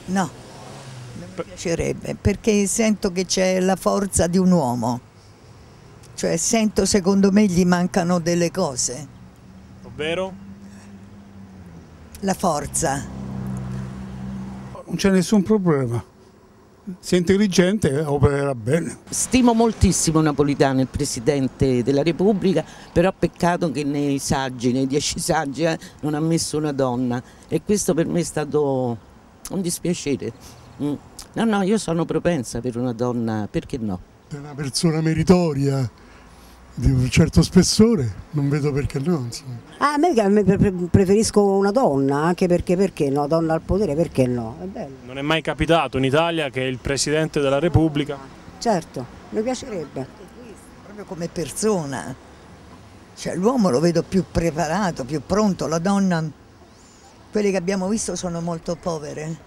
No, non mi piacerebbe, perché sento che c'è la forza di un uomo. Cioè sento, secondo me, gli mancano delle cose. Ovvero? La forza. Non c'è nessun problema. Se è intelligente opererà bene. Stimo moltissimo Napolitano, il Presidente della Repubblica, però peccato che nei saggi, nei 10 saggi, non ha messo una donna, e questo per me è stato un dispiacere. No, io sono propensa per una donna, perché no? È una persona meritoria, di un certo spessore, non vedo perché no. Insomma. A me preferisco una donna, anche perché no, donna al potere, perché no? È bello. Non è mai capitato in Italia che il Presidente della Repubblica... Certo, mi piacerebbe. Proprio come persona. Cioè l'uomo lo vedo più preparato, più pronto, la donna, quelle che abbiamo visto sono molto povere.